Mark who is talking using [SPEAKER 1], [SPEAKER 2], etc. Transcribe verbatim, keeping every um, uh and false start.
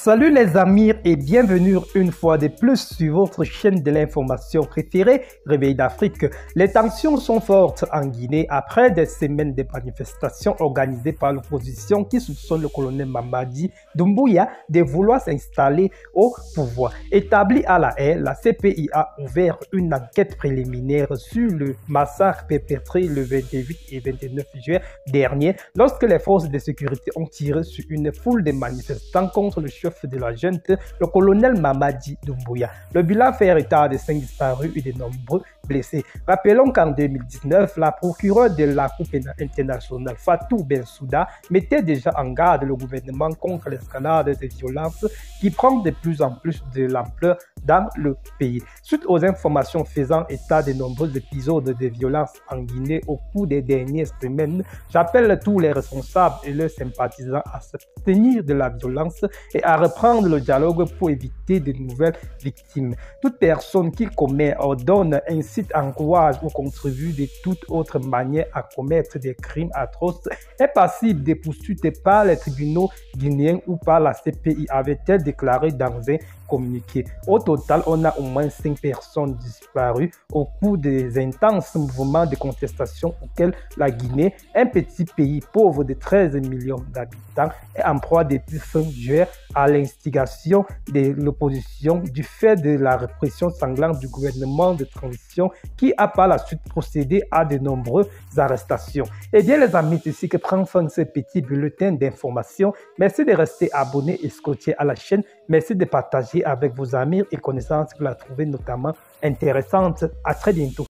[SPEAKER 1] Salut les amis et bienvenue une fois de plus sur votre chaîne de l'information préférée, Réveil d'Afrique. Les tensions sont fortes en Guinée après des semaines de manifestations organisées par l'opposition qui soupçonne le colonel Mamadi Doumbouya de vouloir s'installer au pouvoir. Établie à La Haye, la C P I a ouvert une enquête préliminaire sur le massacre perpétré le vingt-huit et vingt-neuf juillet dernier lorsque les forces de sécurité ont tiré sur une foule de manifestants contre le chef de la junte, le colonel Mamadi Doumbouya. Le bilan fait état de cinq disparus et de nombreux blessés. Rappelons qu'en deux mille dix-neuf, la procureure de la Cour pénale internationale, Fatou Bensouda, mettait déjà en garde le gouvernement contre l'escalade de violences qui prend de plus en plus de l'ampleur dans le pays. Suite aux informations faisant état de nombreux épisodes de violence en Guinée au cours des dernières semaines, j'appelle tous les responsables et leurs sympathisants à s'abstenir de la violence et à reprendre le dialogue pour éviter de nouvelles victimes. Toute personne qui commet, ordonne, incite, encourage ou contribue de toute autre manière à commettre des crimes atroces est passible de poursuites par les tribunaux guinéens ou par la C P I, avait-elle déclaré dans un communiqué. Au total, on a au moins cinq personnes disparues au cours des intenses mouvements de contestation auxquels la Guinée, un petit pays pauvre de treize millions d'habitants, est en proie depuis fin juillet à l'instigation de l'opposition du fait de la répression sanglante du gouvernement de transition qui a par la suite procédé à de nombreuses arrestations. Et bien les amis, c'est ici que prend fin ce petit bulletin d'information. Merci de rester abonné et scotché à la chaîne. Merci de partager avec vos amis et connaissances que vous la trouvez notamment intéressante. À très bientôt.